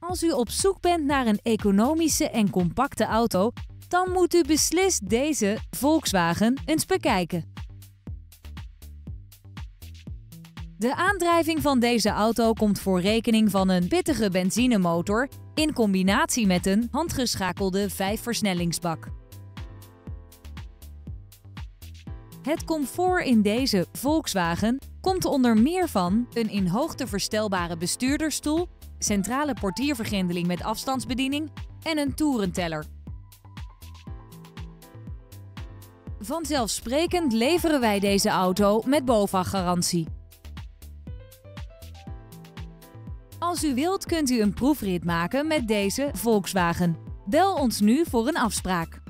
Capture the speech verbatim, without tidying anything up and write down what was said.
Als u op zoek bent naar een economische en compacte auto, dan moet u beslist deze Volkswagen eens bekijken. De aandrijving van deze auto komt voor rekening van een pittige benzinemotor in combinatie met een handgeschakelde vijfversnellingsbak. Het comfort in deze Volkswagen komt onder meer van een in hoogte verstelbare bestuurdersstoel, centrale portiervergrendeling met afstandsbediening en een toerenteller. Vanzelfsprekend leveren wij deze auto met BOVAG-garantie. Als u wilt kunt u een proefrit maken met deze Volkswagen. Bel ons nu voor een afspraak.